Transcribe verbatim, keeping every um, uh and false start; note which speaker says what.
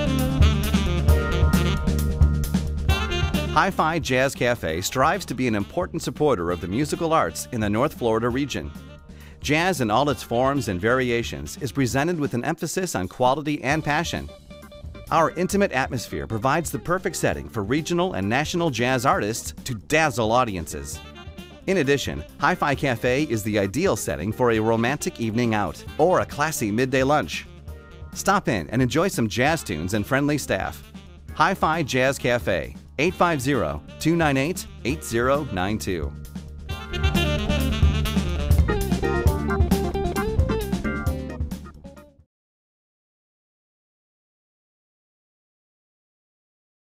Speaker 1: Hi-Fi Jazz Cafe strives to be an important supporter of the musical arts in the North Florida region. Jazz in all its forms and variations is presented with an emphasis on quality and passion. Our intimate atmosphere provides the perfect setting for regional and national jazz artists to dazzle audiences. In addition, Hi-Fi Cafe is the ideal setting for a romantic evening out or a classy midday lunch. Stop in and enjoy some jazz tunes and friendly staff. Hi-Fi Jazz Cafe, eight five zero, two nine eight, eight zero nine two.